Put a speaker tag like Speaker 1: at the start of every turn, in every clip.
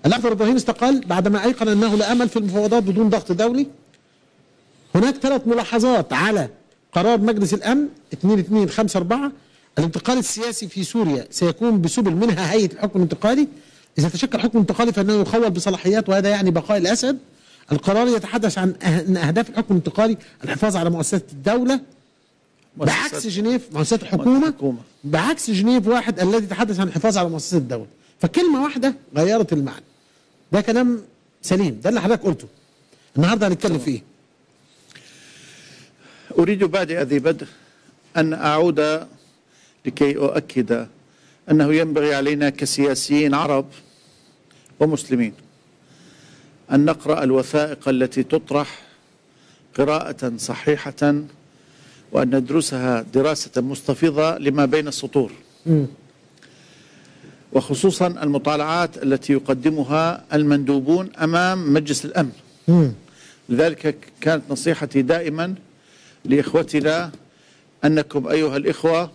Speaker 1: الأخضر إبراهيم استقال بعدما أيقن أنه لا أمل في المفاوضات بدون ضغط دولي. هناك 3 ملاحظات على قرار مجلس الأمن 2254. الانتقال السياسي في سوريا سيكون بسبل منها هيئة الحكم الانتقالي. إذا تشكل حكم انتقالي فإنه يخول بصلاحيات وهذا يعني بقاء الأسد. القرار يتحدث عن أن أهداف الحكم الانتقالي الحفاظ على مؤسسات الدولة بعكس جنيف مؤسسات الحكومة، بعكس جنيف 1 الذي يتحدث عن الحفاظ على مؤسسات الدولة. فكلمة واحدة غيرت المعنى. ده كلام سليم، ده اللي حضرتك قلته. النهارده هنتكلم في ايه؟
Speaker 2: أريد بادئ ذي بدء أن أعود لكي أؤكد أنه ينبغي علينا كسياسيين عرب ومسلمين أن نقرأ الوثائق التي تطرح قراءة صحيحة وأن ندرسها دراسة مستفيضة لما بين السطور، وخصوصا المطالعات التي يقدمها المندوبون أمام مجلس الأمن. لذلك كانت نصيحتي دائما لإخوتنا أنكم أيها الإخوة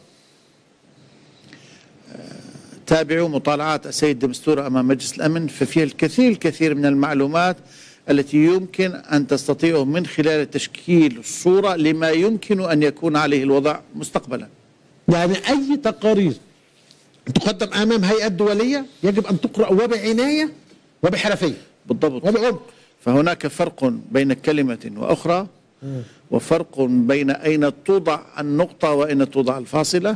Speaker 2: تابعوا مطالعات السيد دمستورة أمام مجلس الأمن، ففيها الكثير من المعلومات التي يمكن أن تستطيعوا من خلال تشكيل الصورة لما يمكن أن يكون عليه الوضع مستقبلا.
Speaker 1: يعني أي تقارير تقدم أمام هيئات دولية يجب أن تقرأ وبعناية وبحرفية.
Speaker 2: بالضبط.
Speaker 1: وبعمق.
Speaker 2: فهناك فرق بين كلمة وأخرى، وفرق بين أين توضع النقطة وأين توضع الفاصلة،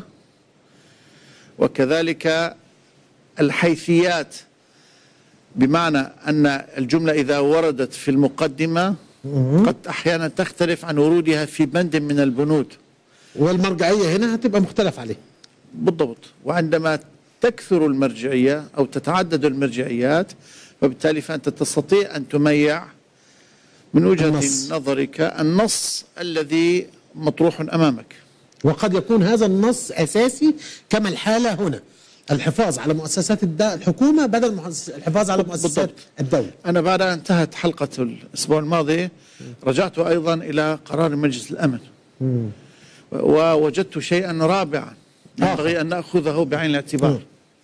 Speaker 2: وكذلك الحيثيات، بمعنى أن الجملة إذا وردت في المقدمة قد أحيانا تختلف عن ورودها في بند من البنود،
Speaker 1: والمرجعية هنا هتبقى مختلف عليه.
Speaker 2: بالضبط. وعندما تكثر المرجعية أو تتعدد المرجعيات فبالتالي فأنت تستطيع أن تميع من وجهة نظرك النص الذي مطروح أمامك،
Speaker 1: وقد يكون هذا النص أساسي كما الحالة هنا، الحفاظ على مؤسسات الحكومة بدل الحفاظ على مؤسسات الدولة.
Speaker 2: أنا بعد أن انتهت حلقة الأسبوع الماضي رجعت أيضا إلى قرار مجلس الأمن ووجدت شيئا رابعا ينبغي أن نأخذه بعين الاعتبار.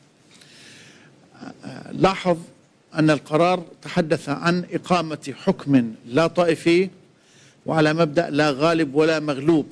Speaker 2: لاحظ أن القرار تحدث عن إقامة حكم لا طائفي وعلى مبدأ لا غالب ولا مغلوب،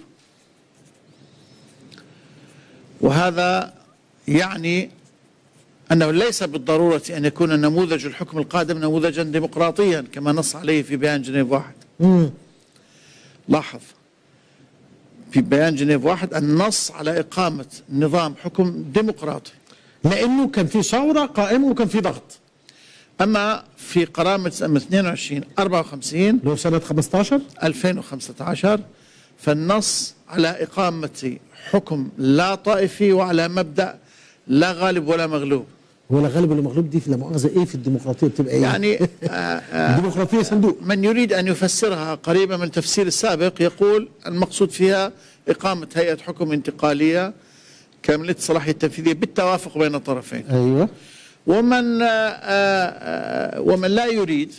Speaker 2: وهذا يعني أنه ليس بالضرورة أن يكون نموذج الحكم القادم نموذجا ديمقراطيا كما نص عليه في بيان جنيف 1. لاحظ في بيان جنيف 1 النص على إقامة نظام حكم ديمقراطي،
Speaker 1: لأنه كان في ثورة قائمة وكان في ضغط.
Speaker 2: أما في قرار مجلس الأمن 2254
Speaker 1: لو سنة
Speaker 2: 2015 فالنص على إقامة حكم لا طائفي وعلى مبدأ لا غالب ولا مغلوب.
Speaker 1: ولا غالب ولا مغلوب دي في لا مؤاخذة إيه في الديمقراطية بتبقى إيه؟
Speaker 2: يعني
Speaker 1: الديمقراطية صندوق.
Speaker 2: من يريد أن يفسرها قريبا من التفسير السابق يقول المقصود فيها إقامة هيئة حكم انتقالية كاملة الصلاحية التنفيذية بالتوافق بين الطرفين.
Speaker 1: أيوة.
Speaker 2: ومن لا يريد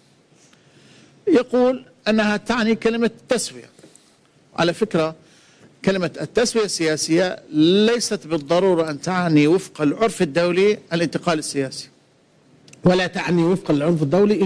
Speaker 2: يقول أنها تعني كلمة التسوية. على فكرة كلمة التسوية السياسية ليست بالضرورة أن تعني وفق العرف الدولي الانتقال السياسي،
Speaker 1: ولا تعني وفق العرف الدولي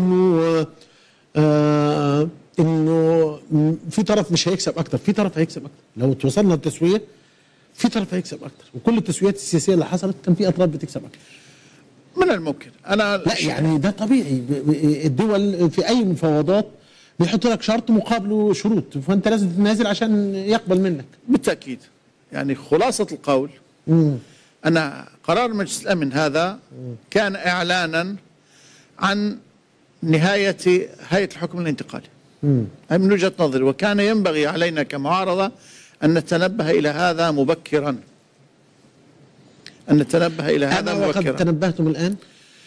Speaker 1: إنه في طرف مش هيكسب أكتر، في طرف هيكسب أكتر. لو توصلنا للتسوية في طرف هيكسب أكتر، وكل التسويات السياسية اللي حصلت كان في أطراف بتكسب أكتر.
Speaker 2: من الممكن لا
Speaker 1: يعني ده طبيعي. الدول في أي مفاوضات بيحط لك شرط مقابله شروط، فأنت لازم تتنازل عشان يقبل منك.
Speaker 2: بالتأكيد. يعني خلاصة القول أن قرار مجلس الأمن هذا كان إعلانا عن نهاية هيئة الحكم الانتقالي من وجهة نظري، وكان ينبغي علينا كمعارضة أن نتنبه إلى هذا مبكرا، أن نتنبه إلى هذا مبكرا.
Speaker 1: وقد تنبهتم الآن؟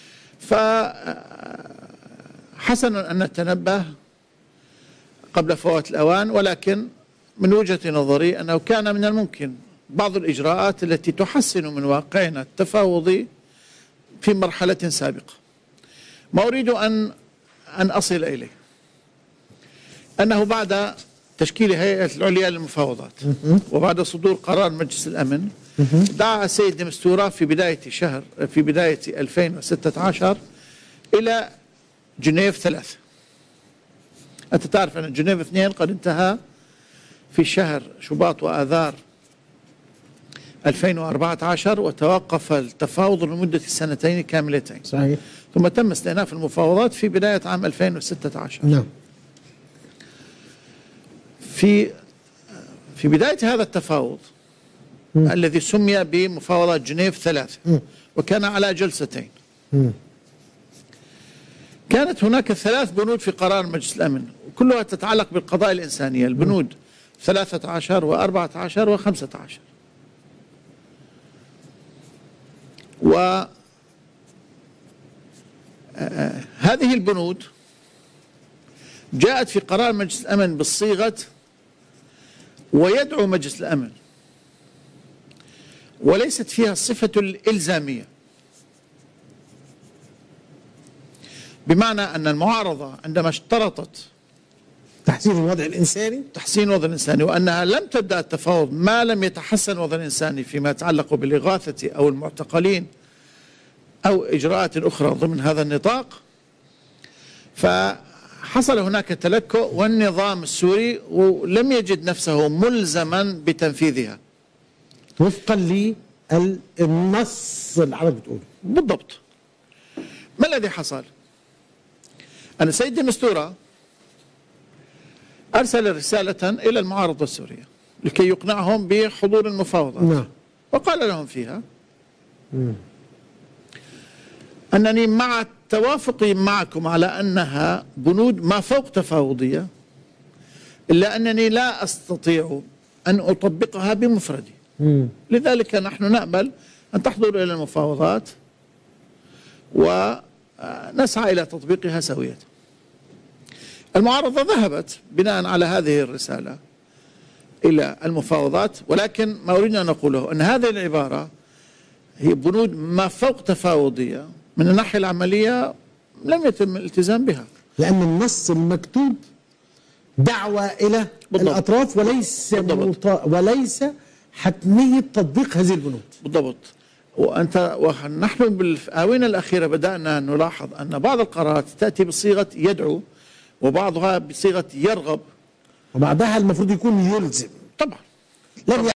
Speaker 2: فحسن أن نتنبه قبل فوات الأوان، ولكن من وجهة نظري أنه كان من الممكن بعض الإجراءات التي تحسن من واقعنا التفاوضي في مرحلة سابقة. ما أريد أن أصل إليه أنه بعد تشكيل هيئة العليا للمفاوضات وبعد صدور قرار مجلس الأمن دعا السيد دمستورة في بداية 2016 إلى جنيف 3. أنت تعرف أن جنيف 2 قد انتهى في شهر شباط وآذار 2014، وتوقف التفاوض لمدة 2 سنين كاملتين.
Speaker 1: صحيح.
Speaker 2: ثم تم استئناف المفاوضات في بداية عام 2016.
Speaker 1: نعم.
Speaker 2: في بداية هذا التفاوض الذي سمي بمفاوضات جنيف 3، وكان على جلستين، كانت هناك 3 بنود في قرار مجلس الأمن، وكلها تتعلق بالقضايا الإنسانية، البنود 13 و14 و15. وهذه البنود جاءت في قرار مجلس الأمن بالصيغة ويدعو مجلس الأمن، وليست فيها الصفة الإلزامية، بمعنى أن المعارضة عندما اشترطت
Speaker 1: تحسين الوضع الإنساني،
Speaker 2: الوضع الإنساني، وأنها لم تبدأ التفاوض ما لم يتحسن الوضع الإنساني فيما يتعلق بالإغاثة أو المعتقلين أو إجراءات أخرى ضمن هذا النطاق، فحصل هناك تلكؤ، والنظام السوري لم يجد نفسه ملزما بتنفيذها
Speaker 1: وفقا للنص العربي بتقوله.
Speaker 2: بالضبط. ما الذي حصل؟ أن سيد ديمستورا أرسل رسالة إلى المعارضة السورية لكي يقنعهم بحضور المفاوضات.
Speaker 1: نعم.
Speaker 2: وقال لهم فيها أنني مع توافقي معكم على أنها بنود ما فوق تفاوضية، إلا أنني لا أستطيع أن أطبقها بمفردي، لذلك نحن نأمل أن تحضروا إلى المفاوضات ونسعى إلى تطبيقها سوية. المعارضة ذهبت بناء على هذه الرسالة إلى المفاوضات، ولكن ما أريدنا أن نقوله أن هذه العبارة هي بنود ما فوق تفاوضية، من الناحية العملية لم يتم الالتزام بها،
Speaker 1: لأن النص المكتوب دعوة إلى
Speaker 2: بالضبط.
Speaker 1: الأطراف وليس حتمية تطبيق هذه البنود.
Speaker 2: بالضبط. ونحن بالآونة الأخيرة بدأنا نلاحظ أن بعض القرارات تأتي بصيغة يدعو، وبعضها بصيغة يرغب،
Speaker 1: وبعدها المفروض يكون يلزم.
Speaker 2: طبعا.
Speaker 1: لم